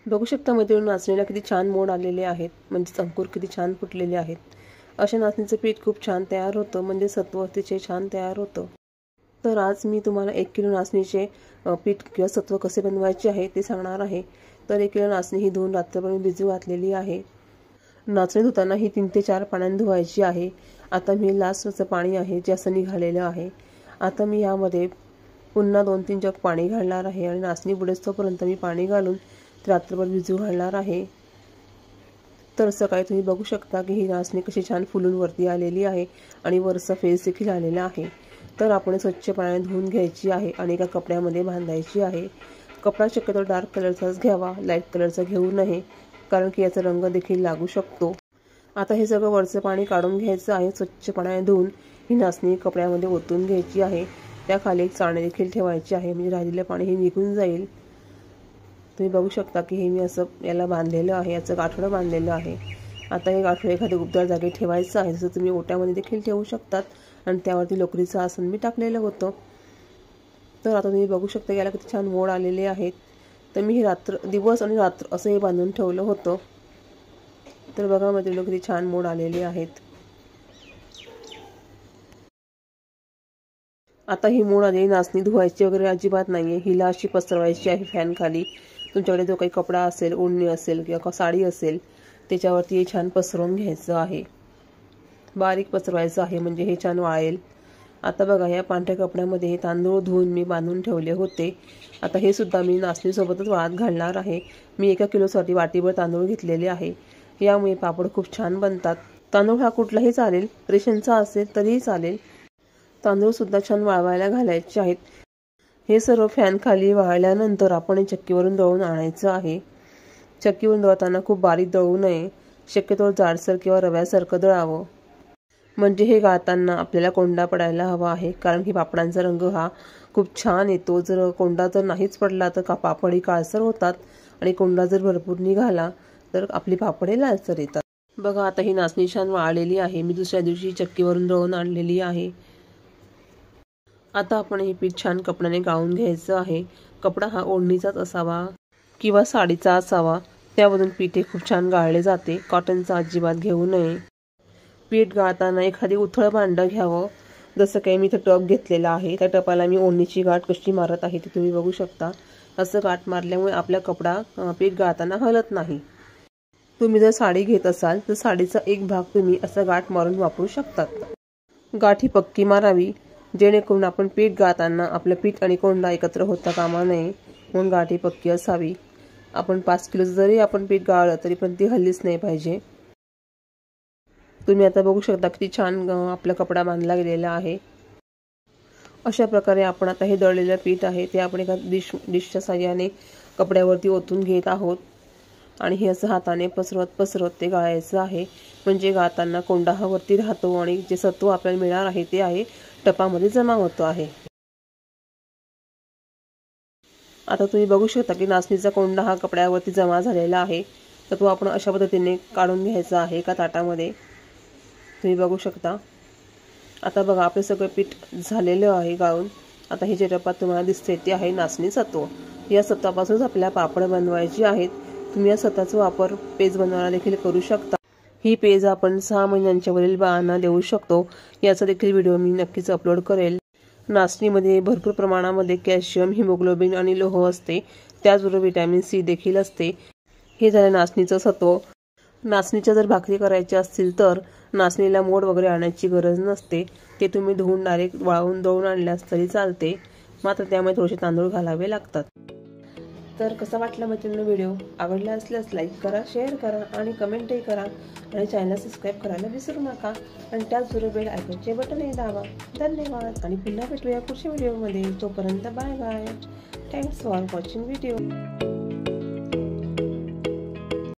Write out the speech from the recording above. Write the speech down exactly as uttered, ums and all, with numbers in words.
बघू शकता मैत्रिणी, नाचणीला किती छान मोड आलेले आहेत, म्हणजे अंकुर किती छान फुटलेले आहेत। अशा नाचणीचं पीठ खूप छान तयार होतं, म्हणजे सत्व अतिशय छान तयार होतं। तर आज मी तुम्हाला एक किलो नाचणीचे पीठ किंवा सत्व कसे बनवायचे आहे ते सांगणार आहे। तर एक किलो नाचणी ही धुवून रात्रभर मी भिजू घातलेली आहे। नाचणी धुताना ही तीन ते चार पाण्याने धुवायची आहे। आता मी लास्टचं पाणी आहे जे असं निघालेलं आहे। आता मी यामध्ये पुन्हा दोन तीन जग पाणी घालणार आहे आणि नाचणी बुडेस तोपर्यंत मी पाणी घालून रात्रभर भिजू घालणार आहे। तर सकाळी तुम्ही बघू शकता की ही नाचणी कशी छान फुलून वरती आलेली आहे आणि वरचा फेस देखील आलेला आहे। तर आपण स्वच्छ पाण्याने धुवून घ्यायची आहे आणि एका कपड्यामध्ये बांधायची आहे। कपडा शक्यतो डार्क कलरचाच घ्यावा, लाईट कलरचा घेऊ नये, कारण की याचा रंग देखील लागू शकतो। आता हे सगळं वरचं पाणी काढून घ्यायचं आहे। स्वच्छ पाण्याने धुवून ही नाचणी कपड्यामध्ये ओतून घ्यायची आहे। त्याखाली एक चाळणी देखील ठेवायची आहे, म्हणजे राहिलेलं पाणी हे निघून जाईल। तुम्ही बघू शकता की हे मी असं याला बांधलेलं आहे, याचं गाठोडं बांधलेलं आहे। आता हे गाठोडं एखाद्या उबदार जागी ठेवायचं आहे, जसं तुम्ही ओट्यामध्ये देखील ठेवू शकतात आणि त्यावरती लोकरीचं आसन मी टाकलेलं होतं। तर आता तुम्ही बघू शकता याला किती छान मोड आलेले आहेत। तर मी हे रात्र दिवस आणि रात्र असं हे बांधून ठेवलं होतं। तर बघा मध्ये किती छान मोड आलेले आहेत। आता ही मोड आलेली नाचणी धुवायची वगैरे अजिबात नाहीये, हिला अशी पसरवायची आहे फॅन खाली। तुमच्याकडे जो काही कपडा असेल, ओढणी असेल किंवा साडी असेल त्याच्यावरती हे छान पसरवून घ्यायचं आहे, बारीक पसरवायचं आहे, म्हणजे हे छान वाळेल। आता बघा या पांढऱ्या कपड्यामध्ये हे तांदूळ धुवून मी बांधून ठेवले होते। आता हे सुद्धा मी नाचणीसोबतच वाळत घालणार आहे। मी एका किलोसाठी वाटीभर तांदूळ घेतलेले आहे, यामुळे पापड खूप छान बनतात। तांदूळ हा कुठलाही चालेल, रेशनचा असेल तरीही चालेल। तांदूळ सुद्धा छान वाळवायला घालायचे आहेत। हे सर्व फॅन खाली वाळल्यानंतर आपण हे चक्कीवरून दळून आणायचं आहे। चक्कीवरून दळताना खूप बारीक दळू नये, शक्यतो जाडसर किंवा रव्यासारखं दळावं, म्हणजे हे गाळताना आपल्याला कोंडा पडायला हवा आहे, कारण की पापडांचा रंग हा खूप छान येतो। जर कोंडा जर नाहीच पडला तर का पापड ही काळसर होतात आणि कोंडा जर भरपूर निघाला तर आपली पापडे लालसर येतात। बघा आता ही नाचणी छान वाळलेली आहे, मी दुसऱ्या दिवशी चक्कीवरून दळून आणलेली आहे। आता आपण हे पीठ छान कपड्याने गाळून घ्यायचं आहे। कपडा हा ओढणीचाच असावा किंवा साडीचा असावा, त्यावरून पीठ हे खूप छान गाळले जाते, कॉटनचा अजिबात घेऊ नये। पीठ गाळताना एखादी उथळ भांडं घ्यावं, जसं काही मी इथं टप घेतलेला आहे। त्या टपाला मी ओढणीची गाठ कशी मारत आहे ते तुम्ही बघू शकता। असं गाठ मारल्यामुळे आपला कपडा पीठ गाळताना हलत नाही। तुम्ही जर साडी घेत असाल तर साडीचा एक भाग तुम्ही असं गाठ मारून वापरू शकतात। गाठी पक्की मारावी, जेणेकरून आपण पीठ गाळताना आपलं पीठ आणि कोंडा एकत्र होता कामा नये, म्हणून गाठी पक्की असावी। आपण पाच किलो जरी आपण पीठ गाळलं तरी पण ती हल्लीच नाही पाहिजे। तुम्ही आता बघू शकता किती छान आपला कपडा बांधला गेलेला आहे। अशा प्रकारे आपण आता हे दळलेलं पीठ आहे ते आपण एका डिश डिशच्या साहाय्याने कपड्यावरती ओतून घेत आहोत आणि हे असं हाताने पसरवत पसरवत ते गाळायचं आहे, म्हणजे गाळताना कोंडा हा वरती राहतो आणि जे सत्व आपल्याला मिळणार आहे ते आहे टपामध्ये जमा होतो आहे। आता तुम्ही बघू शकता की नाचणीचा कोंडा हा कपड्यावरती जमा झालेला आहे। तर तो आपण अशा पद्धतीने काढून घ्यायचा आहे एका ताटामध्ये, तुम्ही बघू शकता। आता बघा आपले सगळं पीठ झालेलं आहे गाळून। आता हे जे टपात तुम्हाला दिसते ते आहे नाचणी सत्व। या सत्वापासूनच आपल्याला पापड बनवायची आहेत। तुम्ही या सत्वाचा वापर पेज बनवायला देखील करू शकता। ही पेज आपण सहा महिन्यांच्या वरील बाळांना देऊ शकतो, याचा देखील व्हिडिओ मी नक्कीच अपलोड करेल। नाचणीमध्ये भरपूर प्रमाणामध्ये कॅल्शियम, हिमोग्लोबिन आणि लोह असते, त्याचबरोबर विटॅमिन सी देखील असते। हे झालं नाचणीचं सत्व। नाचणीच्या जर भाकरी करायच्या असतील तर नाचणीला मोड वगैरे आणायची गरज नसते, ते तुम्ही धुवून डायरेक्ट वाळवून दळून आणल्यास तरी चालते, मात्र त्यामुळे थोडेसे तांदूळ घालावे लागतात। तर कसा वाटला मैत्रिणींनो व्हिडिओ? आवडला असल्यास लाईक करा, शेअर करा आणि कमेंटही करा आणि चॅनलला सबस्क्राईब करायला विसरू नका आणि त्याचबरोबर बेल आयकॉनचे बटनही दाबा। धन्यवाद आणि पुन्हा भेटूया पुढच्या व्हिडिओमध्ये। तोपर्यंत bye bye. Thanks for watching video.